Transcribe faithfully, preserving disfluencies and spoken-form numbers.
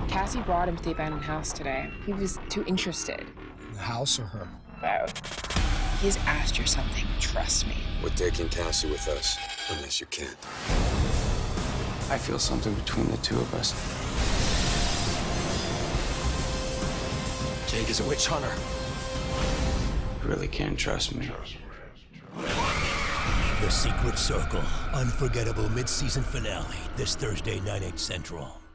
Cassie brought him to the abandoned house today. He was too interested. In the house or her? Both. He's asked you something, trust me. We're taking Cassie with us, unless you can. I feel something between the two of us. Jake is a witch hunter. You really can't trust me. The Secret Circle, unforgettable mid-season finale, this Thursday, nine, eight central.